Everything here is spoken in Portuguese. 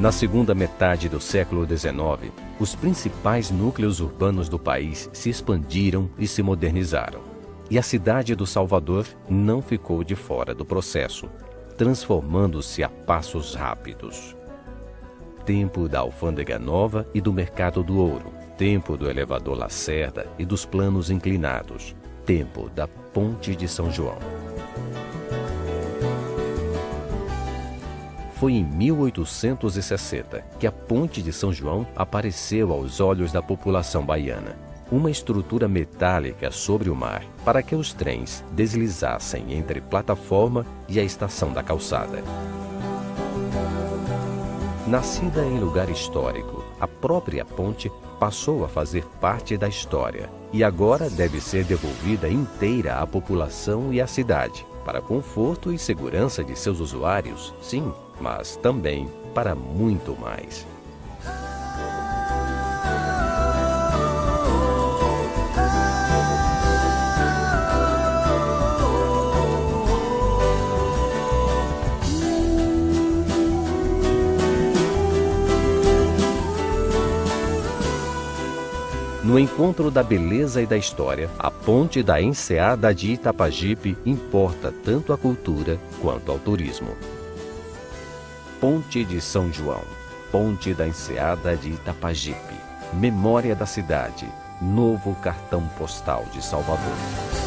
Na segunda metade do século XIX, os principais núcleos urbanos do país se expandiram e se modernizaram. E a cidade do Salvador não ficou de fora do processo, transformando-se a passos rápidos. Tempo da Alfândega Nova e do Mercado do Ouro. Tempo do elevador Lacerda e dos planos inclinados. Tempo da Ponte de São João. Foi em 1860 que a Ponte de São João apareceu aos olhos da população baiana. Uma estrutura metálica sobre o mar para que os trens deslizassem entre plataforma e a estação da calçada. Nascida em lugar histórico, a própria ponte passou a fazer parte da história e agora deve ser devolvida inteira à população e à cidade, para conforto e segurança de seus usuários, sim, mas também para muito mais. No encontro da beleza e da história, a ponte da Enseada de Itapajipe importa tanto a cultura quanto ao turismo. Ponte de São João, Ponte da Enseada de Itapajipe, memória da cidade, novo cartão postal de Salvador.